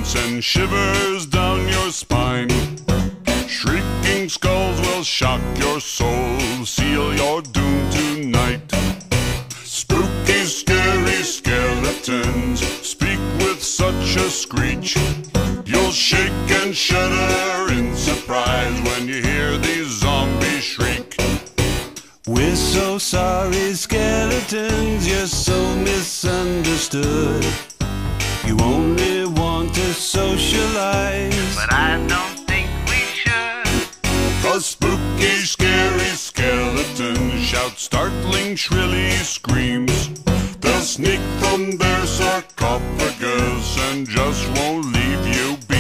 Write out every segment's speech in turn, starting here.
send shivers down your spine. Shrieking skulls will shock your soul, seal your doom tonight. Spooky, scary skeletons speak with such a screech. You'll shake and shudder in surprise when you hear these zombies shriek. We're so sorry, skeletons, you're so misunderstood. You only want to socialize, but I don't think we should. 'Cause spooky, scary skeletons shout startling, shrilly screams. They'll sneak from their sarcophagus and just won't leave you be.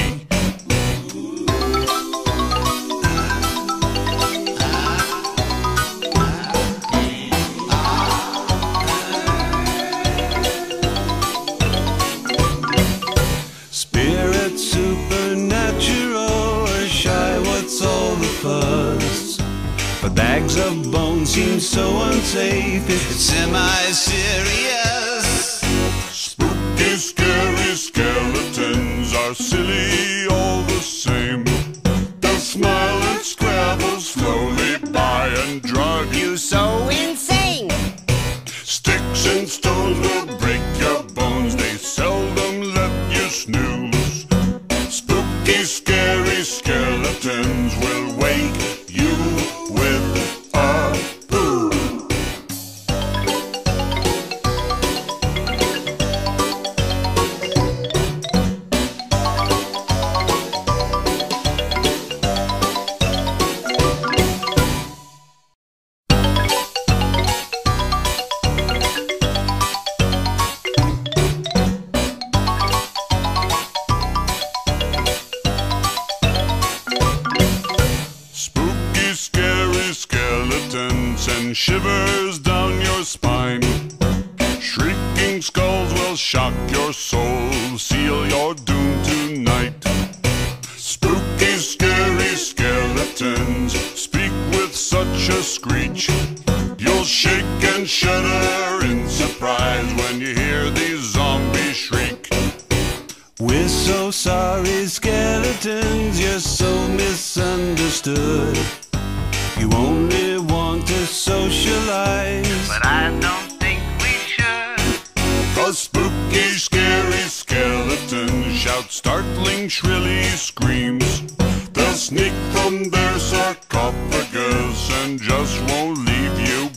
spirit supernatural or shy, what's all the fuss? But bags of bones seem so unsafe, it's semi-serious. Spooky, scary skeletons are silly all the same. They'll smile and scrabble slowly by and drive you So insane! Sticks and stones will break your bones, they seldom let you snooze. Spooky, scary skeletons will wake you with a boo. Spooky, scary skeletons send shivers down your spine. Shrieking skulls will shock your soul, seal your doom tonight. Spooky, scary skeletons speak with such a screech. You'll shake and shudder in surprise when you hear these zombies shriek. We're so sorry, skeletons, you're so misunderstood. You only want to socialize, But I don't think we should. 'Cause spooky, scary skeletons shout startling, shrilly screams. They'll sneak from their sarcophagus and just won't leave you